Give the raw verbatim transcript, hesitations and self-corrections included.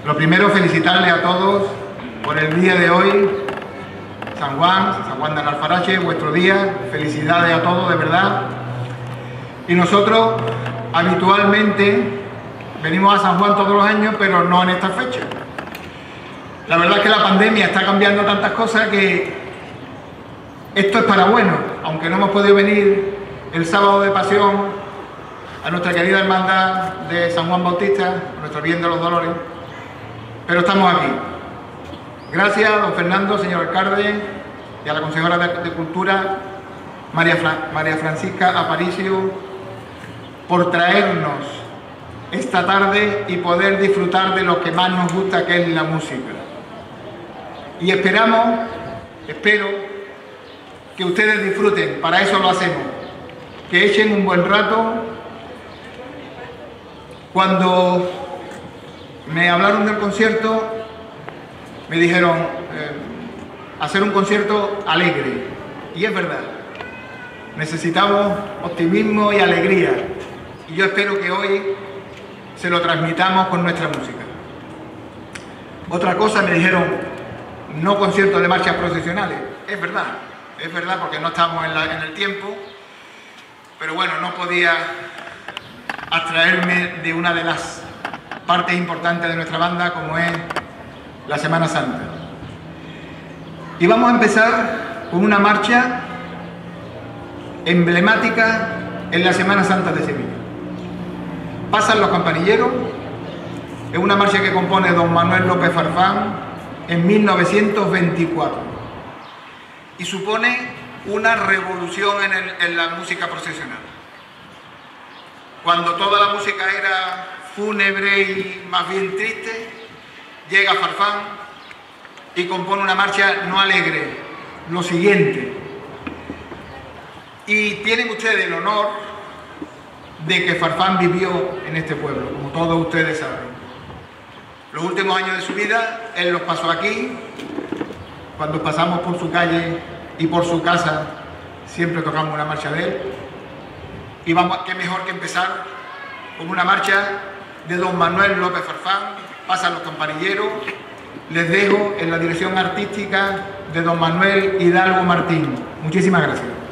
Lo primero, felicitarles a todos por el día de hoy, San Juan, San Juan de Alfarache, vuestro día. Felicidades a todos, de verdad. Y nosotros habitualmente venimos a San Juan todos los años, pero no en esta fecha. La verdad es que la pandemia está cambiando tantas cosas que esto es para bueno, aunque no hemos podido venir el sábado de Pasión a nuestra querida hermandad de San Juan Bautista, a nuestro Bien de los Dolores, pero estamos aquí. Gracias a don Fernando, señor alcalde, y a la consejera de, de Cultura, María, Fra, María Francisca Aparicio, por traernos esta tarde y poder disfrutar de lo que más nos gusta, que es la música. Y esperamos, espero, que ustedes disfruten, para eso lo hacemos, que echen un buen rato. Cuando me hablaron del concierto, me dijeron eh, hacer un concierto alegre, y es verdad, necesitamos optimismo y alegría, y yo espero que hoy se lo transmitamos con nuestra música. Otra cosa, me dijeron, no conciertos de marchas procesionales. Es verdad, es verdad, porque no estamos en, la, en el tiempo, pero bueno, no podía abstraerme de una de las partes importantes de nuestra banda, como es la Semana Santa. Y vamos a empezar con una marcha emblemática en la Semana Santa de Sevilla. Pasan los campanilleros, es una marcha que compone don Manuel López Farfán en mil novecientos veinticuatro y supone una revolución en, el, en la música procesional. Cuando toda la música era fúnebre y más bien triste, llega Farfán y compone una marcha no alegre, lo siguiente. Y tienen ustedes el honor de que Farfán vivió en este pueblo, como todos ustedes saben. Los últimos años de su vida, él los pasó aquí. Cuando pasamos por su calle y por su casa, siempre tocamos una marcha de él. Y vamos, qué mejor que empezar con una marcha de don Manuel López Farfán. Pasan los campanilleros. Les dejo en la dirección artística de don Manuel Hidalgo Martín. Muchísimas gracias.